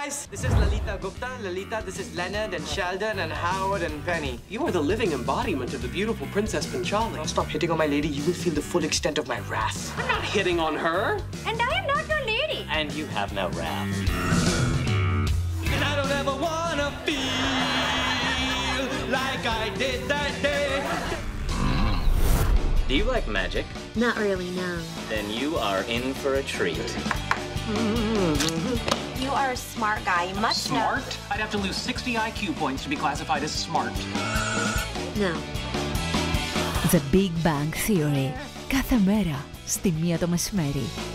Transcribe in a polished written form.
guys, this is Lalita Gupta. Lalita, this is Leonard and Sheldon and Howard and Penny. You are the living embodiment of the beautiful Princess Panchali. Now stop hitting on my lady. You will feel the full extent of my wrath. I'm not hitting on her. And I am not your lady. And you have no wrath. And I don't ever wanna feel like I did that day. Do you like magic? Not really, no. Then you are in for a treat. You are a smart guy. You must Smart? I'd have to lose 60 IQ points to be classified as smart. know. No. The Big Bang Theory. Κάθε μέρα στη 1 το μεσημέρι.